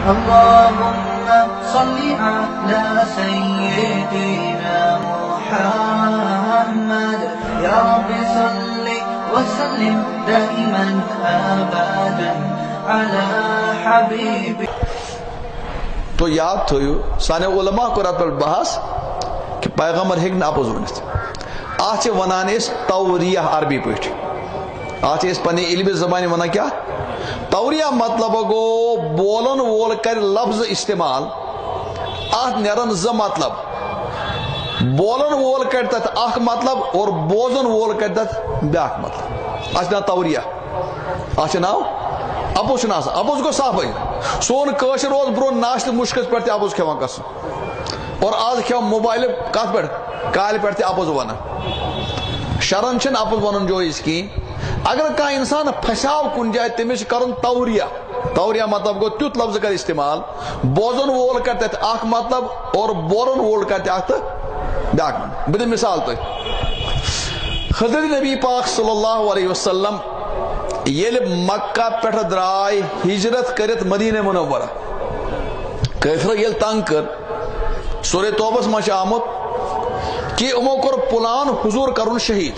اللهم صل على سيدنا محمد يا رب صل وسلم دائما ابدا على حبيبك. تو یاد تھو سانے علماء کو رات پر بحث کہ پیغمبر ہیک نہ اپوز ونت آج ونان اس توریہ عربی پٹ آج اس پنی علم زبانی ونا کیا توریہ مطلب گو بولن وول کر لفظ استعمال آج نیرن ز مطلب بولن وول کرتا اخ مطلب اور بوزن وول کرتا بیاکھ مطلب آج نا توریہ آج ناو اپوز ناس اپوز کو صاف ہے سون کاشر روز برو ناشت مشکل پڑتے اپوز کھیوان کس اور آج کھیو موبائل کات پڑ کال پڑتے اپوز وانا شرن چھن اپوز ونن جو اس کی اگر کا انسان پھساو کن جائے تمش کرن توریہ مطلب گو تیت لفظ کر استعمال بوزن وول کرتے اخ مطلب اور بولن وول کرتے اخ بیاکھ بدی مثال تو حضرت نبی پاک صلی اللہ علیہ وسلم یل مکہ پٹھ درائے ہجرت کرت مدینہ منورہ کیفر یل تنگ کر سورہ توبہ مچ آمت کہ امو کور پلان حضور کرن شہید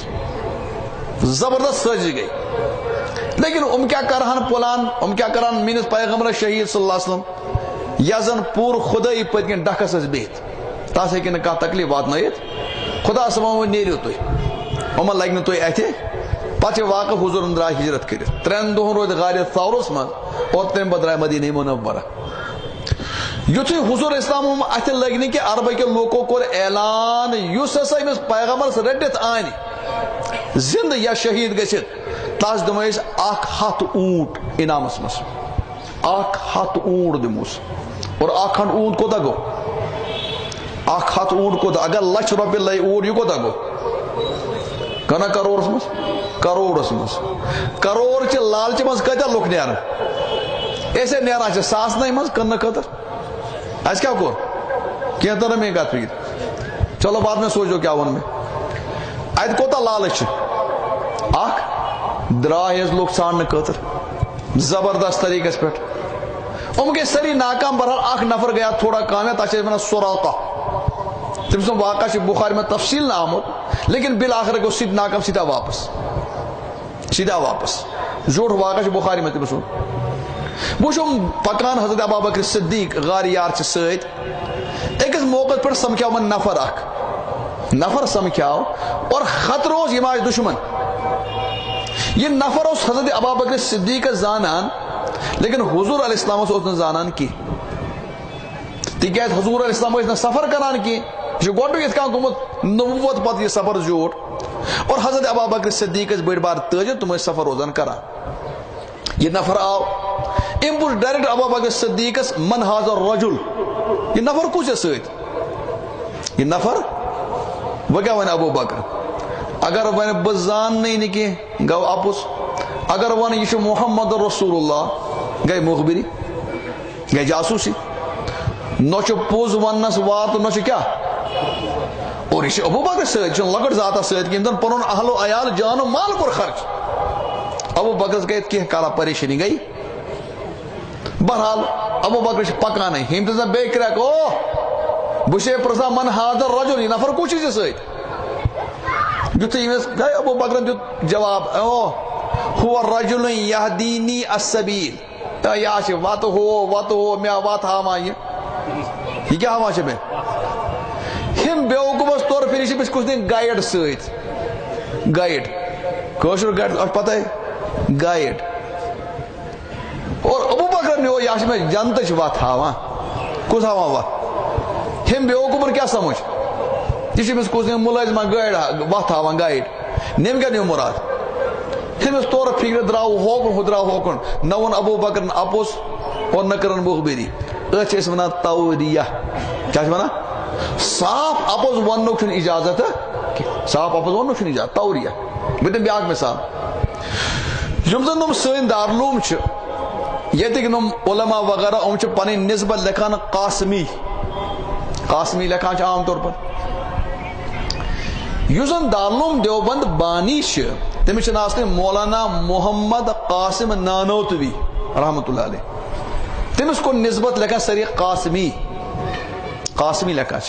زبردست سجی گئی لیکن کیا کرہن پلان کیا کرہن مینس پیغمبر شہید صلی اللہ علیہ وسلم یزن پور خدائی پتکن ڈکس اس بہت تاس ہے کہ نہ کہا تکلیف وات نیت خدا سبحانہ نیریو توی امن لگن توی ایتھے پچھے واقع حضور اندرا ہجرت کرت 3 دہن روز غار ثورس من اور تم بدرائے مدینہ منورہ یتھے حضور اسلام اتھ لگنی کہ عرب کے لوگوں کو اعلان یس ہسا امس پیغمبر رٹت آنی زند یا شہید گژھت تاس دمس 100 اونٹ انعامس مس 100 اونٹ دموس اور 100 اونٹ کوتا گو 100 اونٹ کوتا اگر لچھ روپے لئی اونٹ یہ کوتا گو کنا کروڑس مس کروڑس مس کروڑ چ لالچ مس کتیا لوک نیران ایسے نیران چھ ساس نہیں مس کن خطر اس کیا کور کیا طرح میں گات فکر چلو بعد میں سوچو کیا ون میں ات کوتا لالچ اخ دراہیز لوگ ژھانڈنے خاطر زبردست طریقے پہ کے سری ناکام بہرحال اخ نفر گیا تھوڑا کامیاب تک ونان سراقہ تم سن واقعہ بخاری میں تفصیل نہ آمد لیکن بالآخر کو سیدھ ناکام سیدھا واپس جھوٹ واقعہ بخاری میں تم سن وچھم پکان حضرت ابوبکر صدیق غار یار چ سیت ایکس موقع پر سمکھاو من نفر سمکھاو اور خطر اوس یم آج دشمن یہ نفر اوس حضرت ابوبکر صدیق زانان لیکن حضور علیہ السلام اوس نہ زانان کی تکیاز حضور علیہ السلام اوس سفر کران کی جو گوٹو یت کان گومت نبوت پت یہ سفر جوٹ اور حضرت ابوبکر صدیق بڑ بار تاج تم سفر روزان کران یہ نفر آو ام پوچھ ڈائریکٹ ابوبکر صدیق من ھذا الرجل یہ نفر کچھ سیت یہ نفر وہ کیا ون ابو بکر اگر ون بزان نہیں نکی گو اپس اگر ون یہ محمد رسول اللہ گئی مخبری گئی جاسوسی نوچ پوز ونس وات نوچ کیا اور یہ ابو بکر سیت لکٹ ذاتا سیت کہ پنن اہل و عیال جان و مال کور خرچ ابو بکر گئی کی کالا پریشانی گئی بہرحال ابو بکر پکان ہم تو بے کرک او بشے پرسا من ھذا الرجل یہ نفر کچھ چیز سیت یتھے یمس گئی ابو بکر دیت جواب او هو الرجل يهديني السبيل تا یا چھ وات ہو میں وات ہاما یہ کیا ہاما چھ میں ہم بیوقوف طور پھر اس کچھ دن گائیڈ سیت گائیڈ کوشر گائیڈ اور پتہ ہے گائیڈ اور ابو بکر نے وہ یاش میں جانتا چھ وات ہاما کس ہاما وات ہم بیوقوف کیا سمجھ جس میں کچھ دن ملازمہ گائیڈ وات ہاما گائیڈ نیم کیا نیو مراد ہم اس طور فکر دراو ہوکن نون ابو بکر اپوس اور نکرن مخبری اچھ اس ونا توریہ کیا اس ونا صاف اپوس ونو چھن اجازت صاف اپوس ونو چھن اجازت توریہ بدن بیاکھ مثال یم زن نم سین دارالعلوم چھ یتک نم علماء وغیرہ چھ پنن نسبت لکھان قاسمی لکھان چھ عام طور پر یوزن دارالعلوم دیوبند بانی چھ تمس ناس مولانا محمد قاسم نانوتوی رحمۃ اللہ علیہ تمس کو نسبت لکھا سری قاسمی لکھا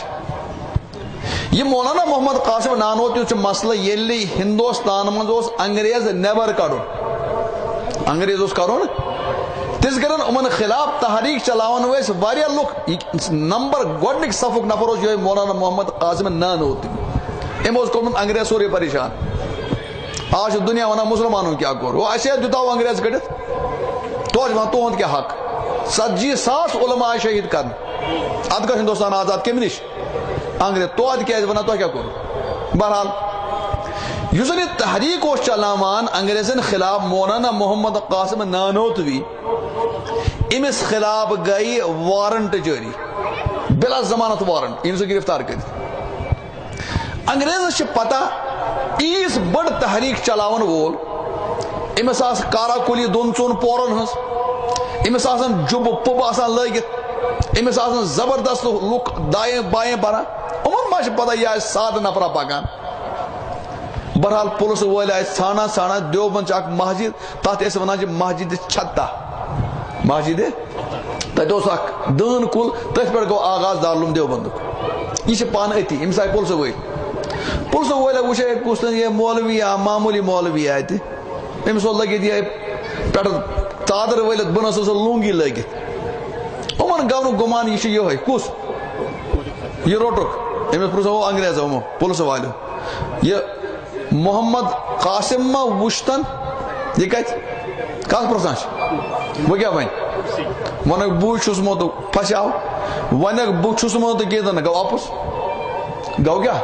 یہ مولانا محمد قاسم نانوتی مسئلہ یلی ہندوستان مز انگریز نیبر کڑن انگریز کرن تس گرن امن خلاف تحریک چلاون ویس واریاہ لوگ نمبر گۄڈنیک صفک نفر اس مولانا محمد قاسم نانوتی ام کورمت انگریز سورے پریشان آج دنیا ونان مسلمانوں کیا کور وہ اسے دتاو انگریز کڑت توج ون تہد کیا حق 40,000 علماء شہید کرن اد گھر ہندوستان آزاد کم نش انگریز توج کیا ونان تو کیا کور بہرحال یس زن تحریک اس چلاوان انگریزن خلاف مولانا محمد قاسم نانوتوی امس خلاف گئی وارنٹ جاری بلا ضمانت وارنٹ امس گرفتار کر انگریزس پتہ ایس بڑ تحریک چلاون وول امس کارا کلی دون ژون پورن ہز امس جب پب لگت امس زبردست لک دائیں بائیں بران امن ما پتہ یہ سادہ نفرا پکان بہرحال پولیس ول ژھانڈان دیوبند اخ مسجد تک ونان مسجد چھتا مسجد تک اخ دان کل تھی پہ گو آغاز دارالعلوم دیوبند یہ پان اتی امس آئی پولیس ول وچ کس یہ مولوی معمولی مولوی ات امس لگت یہ پہ چادر ولت بنس لونگی لگت امن گو گمان یہ کس یہ روٹک امس پرسو انگریزو پولیس والو یہ محمد قاسم ما وشتن یہ کت پرسان وہ کیا ونک بہت مو تو پھساو ونک بہت مو تو گیدن گو واپس گو کیا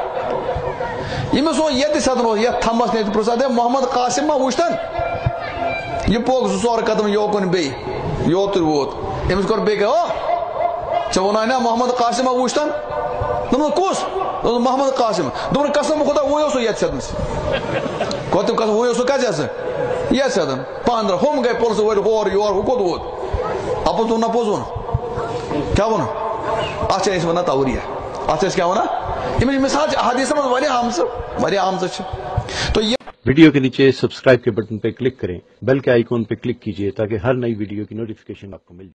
یمس یہ سدن یہ تھمس نیت پرسان محمد قاسم ما وشتن یہ پوک زور قدم یوکن بی یوتر ووت امس کور بی او ژے ونائی نا محمد قاسم ما وشتن کس محمد قاسم دون قسم خدا وہ یت سدنس کتم قسم وہ کت یت سدن 15 ہم گئی پولیس ور ہور یور کوت ووت اپس دون پوز ون کیا ون ات ونان توریہ ات کیا ونان مثال حدیث من آمز تو یہ ویڈیو کے نیچے سبسکرائب کے بٹن پہ کلک کریں بیل کے آئیکن پہ کلک کیجئے تاکہ ہر نئی ویڈیو کی نوٹیفیکیشن آپ کو مل جائے